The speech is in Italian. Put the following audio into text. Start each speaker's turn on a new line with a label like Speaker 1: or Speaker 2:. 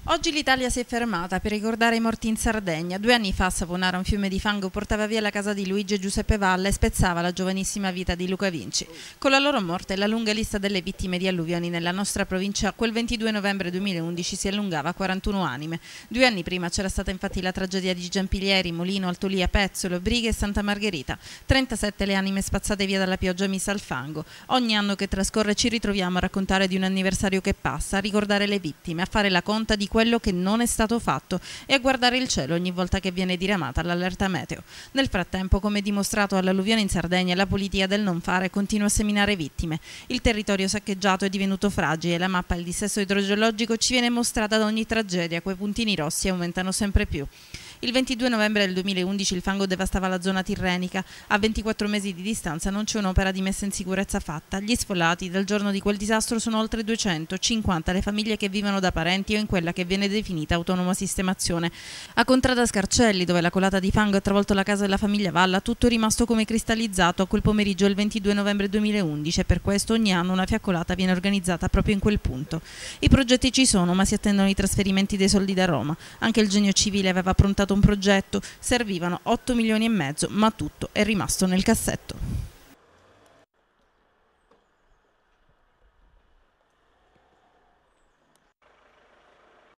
Speaker 1: Oggi l'Italia si è fermata per ricordare i morti in Sardegna. 2 anni fa Saponara, un fiume di fango, portava via la casa di Luigi e Giuseppe Valla e spezzava la giovanissima vita di Luca Vinci. Con la loro morte la lunga lista delle vittime di alluvioni nella nostra provincia quel 22 novembre 2011 si allungava a 41 anime. 2 anni prima c'era stata infatti la tragedia di Giampilieri, Molino, Altolia, Pezzolo, Brighe e Santa Margherita. 37 le anime spazzate via dalla pioggia mista al fango. Ogni anno che trascorre ci ritroviamo a raccontare di un anniversario che passa, a ricordare le vittime, a fare la conta di quello che non è stato fatto e a guardare il cielo ogni volta che viene diramata l'allerta meteo. Nel frattempo, come dimostrato all'alluvione in Sardegna, la politica del non fare continua a seminare vittime. Il territorio saccheggiato è divenuto fragile e la mappa del dissesto idrogeologico ci viene mostrata da ogni tragedia, quei puntini rossi aumentano sempre più. Il 22 novembre del 2011 il fango devastava la zona tirrenica. A 24 mesi di distanza non c'è un'opera di messa in sicurezza fatta. Gli sfollati dal giorno di quel disastro sono oltre 250 le famiglie che vivono da parenti o in quella che viene definita autonoma sistemazione. A Contrada Scarcelli, dove la colata di fango ha travolto la casa della famiglia Valla, tutto è rimasto come cristallizzato a quel pomeriggio del 22 novembre 2011 e per questo ogni anno una fiaccolata viene organizzata proprio in quel punto. I progetti ci sono, ma si attendono i trasferimenti dei soldi da Roma. Anche il Genio Civile aveva prontato un progetto, servivano 8 milioni e mezzo, ma tutto è rimasto nel cassetto.